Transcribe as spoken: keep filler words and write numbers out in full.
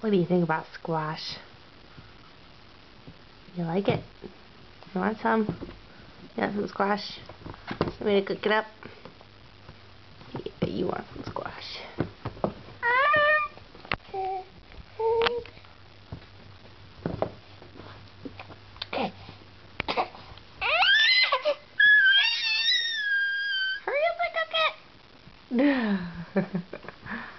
What do you think about squash? You like it? You want some? You want some squash? Want me to cook it up? Yeah, you want some squash. Hurry up and cook it!